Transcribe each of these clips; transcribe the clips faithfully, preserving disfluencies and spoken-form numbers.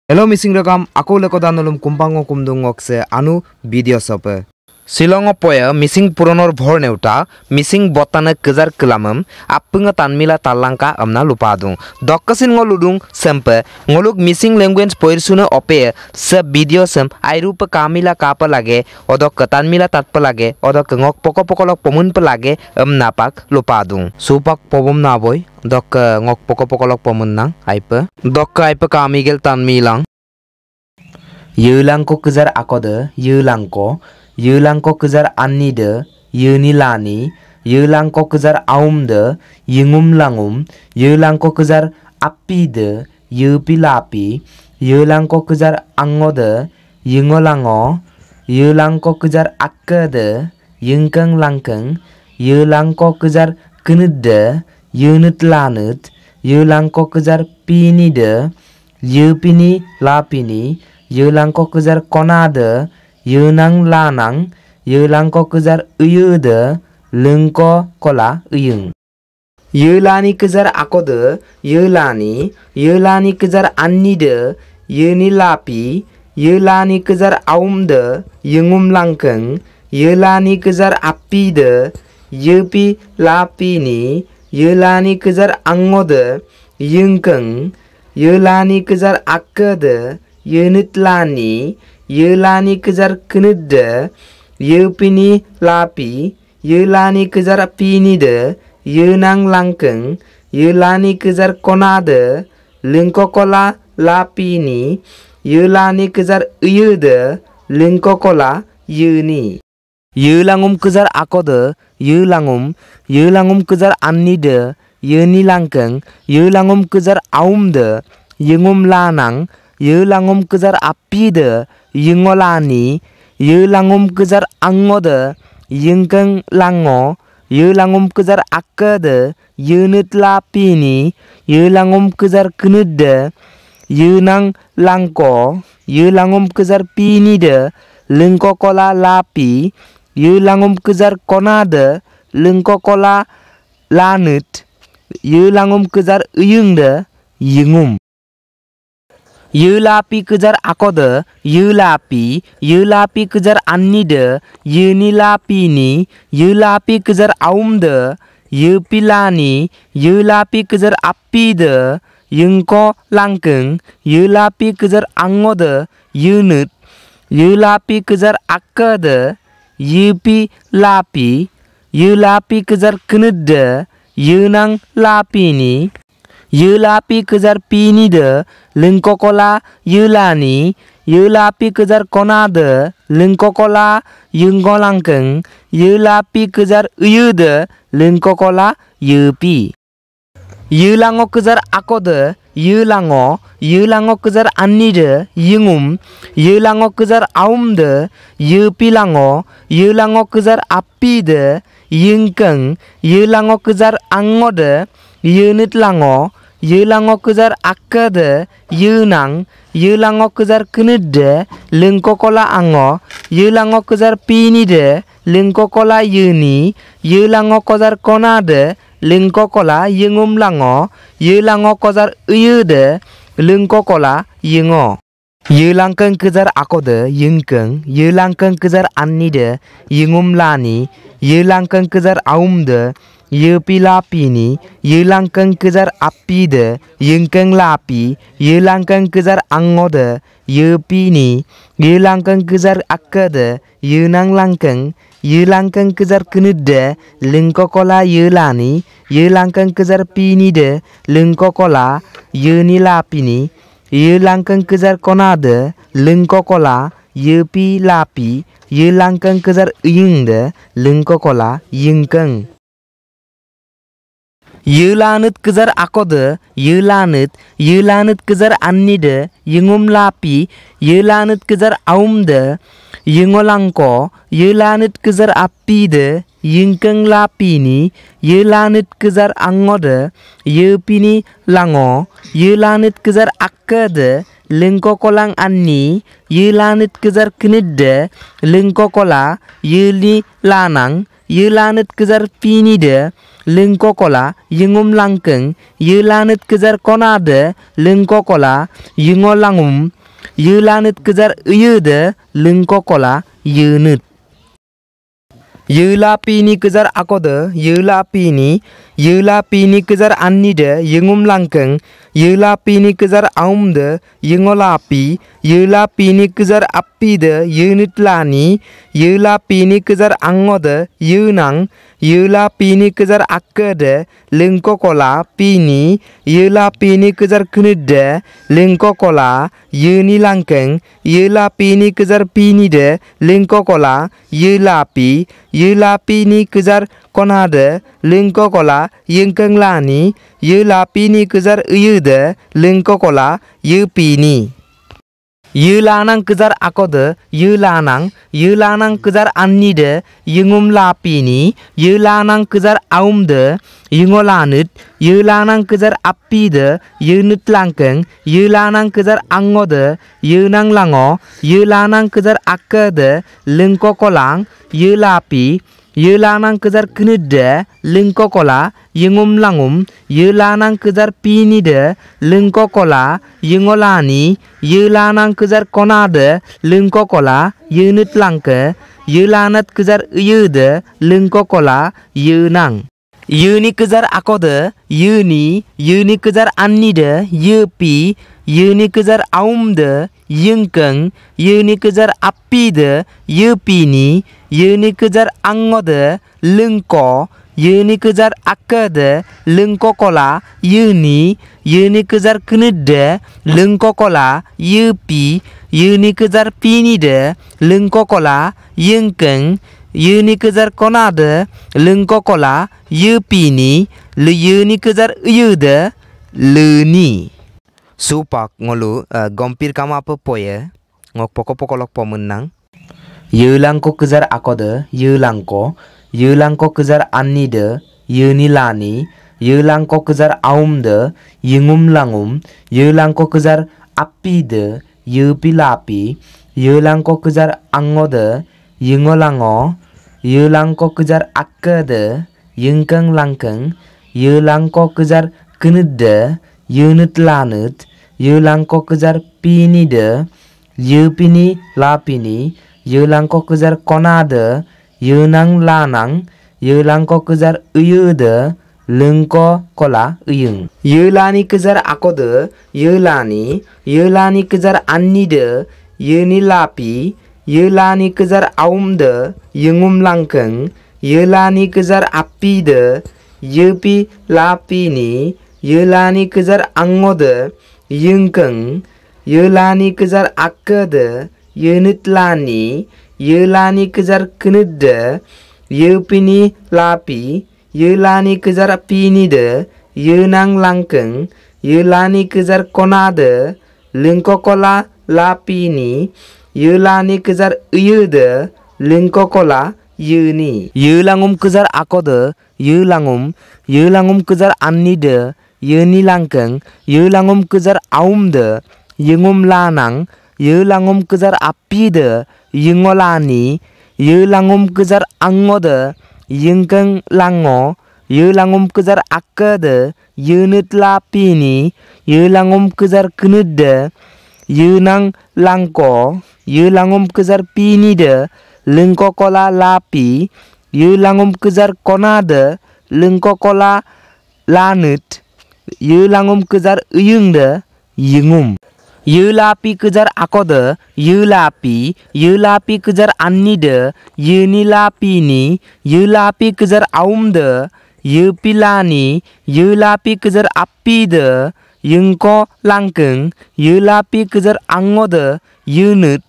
Hello missing rekam aku lekodan nolum kumpango kumdungok se anu video sope. Silongo poya missing puronor bhor neuta missing botana kejar kelamam appunga tanmila talangka amna lupadung dokkasin ngoludung sempe ngoluk missing language poirsuna ope se video sem airupa kamila kapa lage odok tanmila tatpa lage odok ngok poko pokolok pomun pelage amna pak lupadung supak pobom na boy dok ngok poko pokolok pomun nang aipa dok aipa kamigel tanmilang yulangko kejar akode yulangko yulangko kejar annide yunilani yulangko kejar aumde yungum langum yulangko kejar apide yupilapi yulangko kejar angode yungolango yulangko kejar akkede yungkeng langkeng yulangko kejar kenede yunut lanut yulangko kejar pinide yupini lapini yulangko kejar konade yunang lanang yulangko kejar uyude lengko kola uyung yulani kejar akode yulani yulani kejar annide yunilapi yulani kejar aumde yungum langkeng yulani kejar apide yupi lapini yulani kejar angode yungkeng yulani kejar akkede yunitlani yulani kejar kenede yupini lapi yulani kejar pinide yunang langkeng yulani kejar konade lengkokola lapini yulani kejar uyude lengkokola yuni yulangum kejar akode yulangum yulangum kejar annide yuni langkeng yulangum kejar aumde yungum lanang yulangum kejar apide yungolani yulangum kejar angode yungkeng lango yulangum kejar akkede yunut lapini yulangum kejar kenede yunang langko yulangum kejar pinide lengkokola lapi yulangum kejar konade lengkokola lanut yulangum kejar uyungde yungum yulapi kejar akode yulapi yulapi kejar annide yunilapini yulapi kejar aumde yupilani yulapi kejar apide yungko langkeng yulapi kejar angode yunut yulapi kejar akkede yupi lapi yulapi kejar kenede yunang lapini yulapi kejar pinide lengkokola yulani yulapi kejar konade lengkokola yunggolangkeng yulapi kejar uyude lengkokola yupi yulango kejar akode yulango yulango kejar annide yungum yulango kejar aumde yupilango yulango kejar apide yungkeng yulango kejar angode yunut lango yulango kejar akkede yunang yulango kejar kenede lengkokola ango yulango kejar pinide lengkokola yuni yulango kejar konade lengkokola yungum lango yulango kejar uyude lengkokola yungo yulangkeng kejar akode yungkeng yulangkeng kejar annide yungum lani yulangkeng kejar aumde yupilapini yulangkeng kejar apide yungkeng lapi yulangkeng kejar angode yupini yulangkeng kejar akkede yunang langkeng yulangkeng kejar kenede lengkokola yulani yulangkeng kejar pinide lengkokola yunilapini yulangkeng kejar konade lengkokola yupi lapi yulangkeng kejar uyungde lengkokola yungkeng yulanut kejar akode yulanut yulanut kejar annide yungum lapi yulanut kejar aumde yungolangko yulanut kejar apide yungkeng lapini yulanut kejar angode yupini lango yulanut kejar akkede lengkokolang anni yulanut kejar kenede lengkokola yuli lanang yulanut kejar pinide lengko kola yengum langkeng yelanut kejar konade lengko kola yengo langum yelanut kejar uyude lengko kola yenut yela pini kejar akode yela pini yela pini kejar annide yengum langkeng yela pini kejar aumde yengolapi yela pini kejar appide yenut lani yela pini kejar angode yenang yela pini kejar akkede lengko kola pini yela pini kejar knudde lengko kola yeni langkeng yela pini kejar pini de lengko kola yela pi yela pini kejar konade lengko kola yengkeng lani yela pini kejar uyude lengko kola yepini yelanang kejar akode yelanang yelanang kejar annide yengum lapini yelanang kejar aumde yengolanut yelanang kejar appide yenut langkeng yelanang kejar angode yenang lango yelanang kejar akkede lengko kolang yelapi yelanang kejar knudde lengko kola yengum langum yelanang kejar pinide lengko kola yengolani yelanang kejar konade lengko kola yenut langke yelanat kejar uyude lengko kola yenang yeni kejar akode yeni yeni kejar annide yepi yeni kejar aumde yengkeng yeni kejar appide yepini yeni kejar angode lengko yeni kejar akkede lengko kola yeni yeni kejar knudde lengko kola yepi yeni kejar pinide lengko kola yengkeng yeni kejar konade lengko kola yepini le yeni kejar uyude leni supak ngolu uh, gompir kama apa poye ngok poko-poko lok pemenang yelangko kejar akode yelangko yelangko kejar annide yeni lani yelangko kejar aumde yengum langum yelangko kejar appide yepilapi yelangko kejar angode yengolango yelangko kejar akkede yengkeng langkeng yelangko kejar knudde yenut lanut yelangko kejar pinide yepini lapini yelangko kejar konade yenang lanang yelangko kejar uyude lengko kola uyung yelani kejar akode yelani yelani kejar annide yeni lapi yelani kejar aumde yengum langkeng yelani kejar appide yepi lapini yelani kejar angode yengkeng yelani kejar akkede yenut lani yelani kejar knudde yepini lapi yelani kejar pinide yenang langkeng yelani kejar konade lengko kola lapini yelani kejar uyude lengko kola yeni yelangum kejar akode yelangum yelangum kejar annide yeni langkeng yelangum kejar aumde yengum lanang yelangum kejar appide yengolani yelangum kejar angode yengkeng lango yelangum kejar akkede yenut lapini yelangum kejar knudde yenang langko yelangum kejar pinide lengko kola lapi yelangum kejar konade lengko kola lanut yelangum kejar uyungde yengum yelapi kejar akode yelapi yelapi kejar annide yeni lapini yelapi kejar aumde yepilani yelapi kejar appide yengko langkeng yelapi kejar angode yenut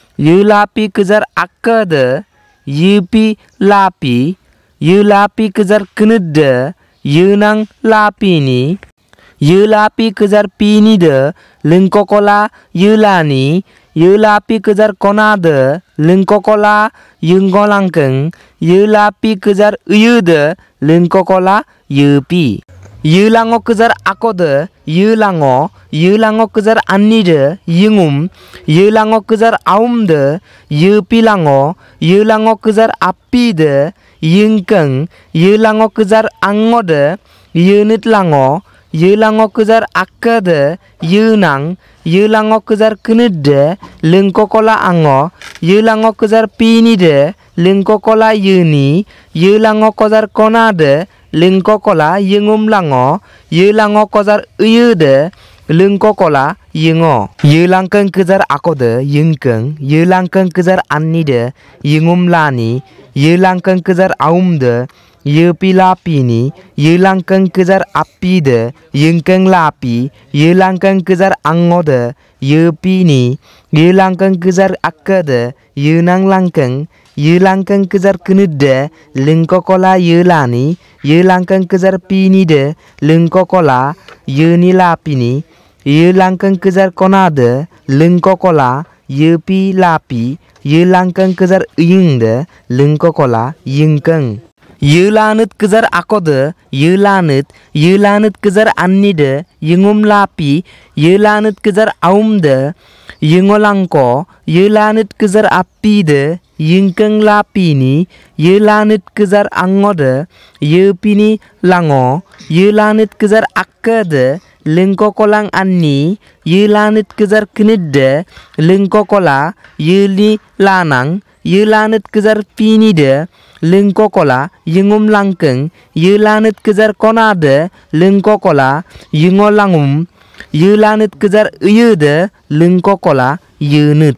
yelapi kejar akkede yepi lapi yelapi kejar knudde yenang lapini yelapi kejar pinide lengko kola yelani yelapi kejar konade lengko kola yengko langkeng yelapi kejar uyude lengko kola yepi yelango kejar akode yelango yelango kejar annide yengum yelango kejar aumde yepilango yelango kejar appide yengkeng ye lango kejar ango de ye nit lango ye lango kejar akka de ye nang ye lango kejar kenit de lengko kola ango ye lango kejar pini de lengko kola ye ni ye lango kejar kona de lengko kola yengum lango ye lango kejar ye de lengko kola yengo ye langkeng kejar ako de yengkeng ye langkeng kejar anni de yengum lani ye langkeng kejar aum de ye pila pini ye langkeng kejar api de yengkeng lapi ye langkeng kejar ango de ye pini ye langkeng kejar akka de ye nang langkeng ye langkeng kejar kenit de lengko kola ye lani ye langkeng kejar pini de lengko kola ye ni lapini ye langkeng kejar kona de lengko kola ye pi lapi ye langkeng kejar yeng de lengko kola yengkeng ye lanit kejar ako de ye lanit ye lanit kejar anni de yengum lapi ye lanit kejar aum de yengolangko ye lanit kejar api de yengkeng lapi ni ye lanit kejar ango de ye pini lango ye lanit kejar akka de lengko kolang anni ye lanit kejar kenit de lengko kola ye li lanang ye lanit kejar pini de lengko kola yengum langkeng ye lanit kejar kona de lengko kola yengolangum ye lanit kejar ye de lengko kola yenut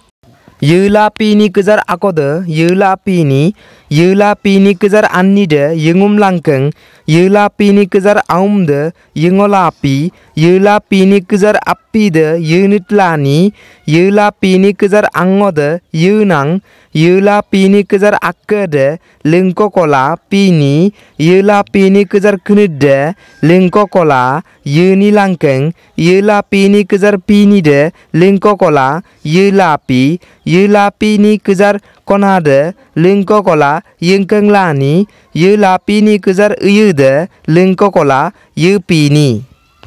ye lapi ni kejar ako de ye lapi ni ye lapi ni kejar anni de yengum langkeng ye lapi ni kejar aum de yengolapi ye lapi ni kejar api de yenut lani ye lapi ni kejar ango de yenang ye lapi ni kejar akka de lengko kola pini ye lapi ni kejar kenit de lengko kola ye ni langkeng ye lapi ni kejar pini de lengko kola ye lapi ye lapi ni kejar kona de lengko kola yengkeng lani ye lapi ni kejar ye de lengko kola ye pini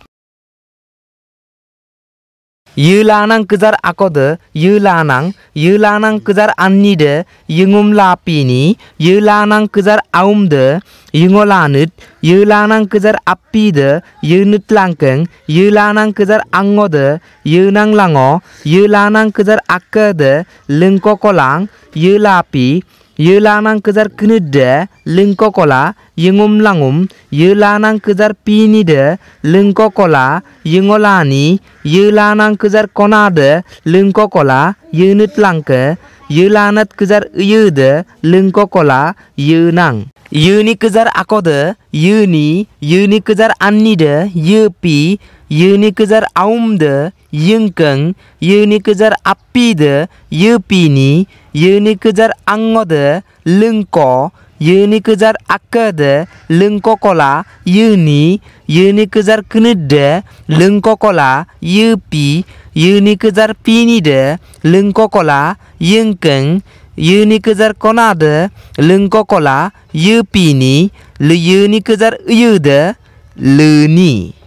ye lanang kejar ako de ye lanang ye lanang kejar anni de yengum lapi ni ye lanang kejar aum de yengolanut ye lanang kejar api de yenut langkeng ye lanang kejar ango de yenang lango ye lanang kejar akka de lengko kolang ye lapi ye lanang kejar kenit de lengko kola yengum langum ye lanang kejar pini de lengko kola yengolani ye lanang kejar kona de lengko kola yenut langke ye lanat kejar ye de lengko kola yenang ye ni kejar ako de ye ni ye ni kejar anni de ye pi ye ni kejar aum de yengkeng ye ni kejar api de ye pini ye ni kejar ango de lengko ye ni kejar akka de lengko kola ye ni ye ni kejar kenit de lengko kola ye pi ye ni kejar pini de lengko kola yengkeng ye ni kejar kona de lengko kola ye pini le ye ni kejar ye de le ni